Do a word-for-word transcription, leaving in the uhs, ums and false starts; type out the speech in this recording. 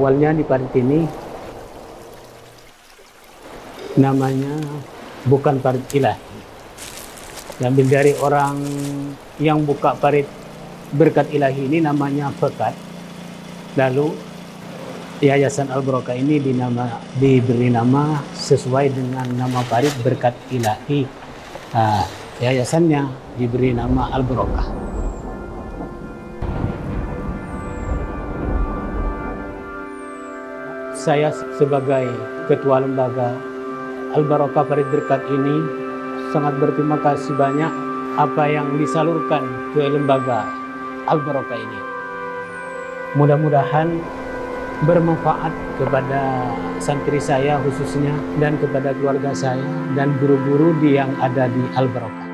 Awalnya di parit ini namanya bukan parit ilahi. Diambil dari orang yang buka parit berkat ilahi ini namanya Pekat. Lalu Yayasan Al Barokah ini dinama, diberi nama sesuai dengan nama parit berkat ilahi. Nah, yayasannya diberi nama Al Barokah. Saya sebagai ketua lembaga Al Barokah Parit Berkat ini sangat berterima kasih banyak apa yang disalurkan ke lembaga Al Barokah ini. Mudah-mudahan bermanfaat kepada santri saya khususnya dan kepada keluarga saya dan guru-guru yang ada di Al Barokah.